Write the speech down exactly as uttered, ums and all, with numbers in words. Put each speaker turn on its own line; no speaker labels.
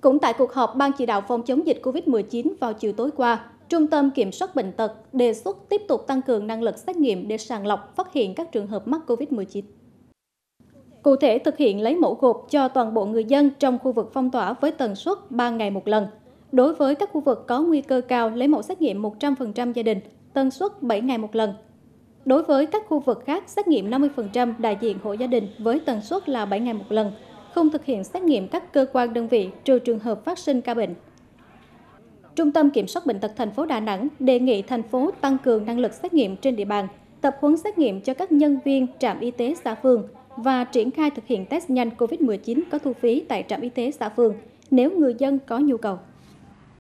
Cũng tại cuộc họp Ban chỉ đạo phòng chống dịch Covid mười chín vào chiều tối qua, Trung tâm Kiểm soát Bệnh tật đề xuất tiếp tục tăng cường năng lực xét nghiệm để sàng lọc, phát hiện các trường hợp mắc Covid mười chín. Cụ thể, thực hiện lấy mẫu gộp cho toàn bộ người dân trong khu vực phong tỏa với tần suất ba ngày một lần. Đối với các khu vực có nguy cơ cao, lấy mẫu xét nghiệm một trăm phần trăm gia đình, tần suất bảy ngày một lần. Đối với các khu vực khác, xét nghiệm năm mươi phần trăm đại diện hộ gia đình với tần suất là bảy ngày một lần, không thực hiện xét nghiệm các cơ quan đơn vị trừ trường hợp phát sinh ca bệnh. Trung tâm Kiểm soát Bệnh tật thành phố Đà Nẵng đề nghị thành phố tăng cường năng lực xét nghiệm trên địa bàn, tập huấn xét nghiệm cho các nhân viên trạm y tế xã phường và triển khai thực hiện test nhanh Covid mười chín có thu phí tại trạm y tế xã phường nếu người dân có nhu cầu.